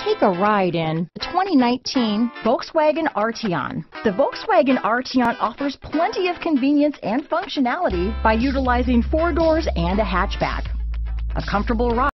Take a ride in the 2019 Volkswagen Arteon. The Volkswagen Arteon offers plenty of convenience and functionality by utilizing 4 doors and a hatchback. A comfortable ride